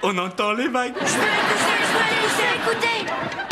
On entend les vagues. Je veux les laisser écouter.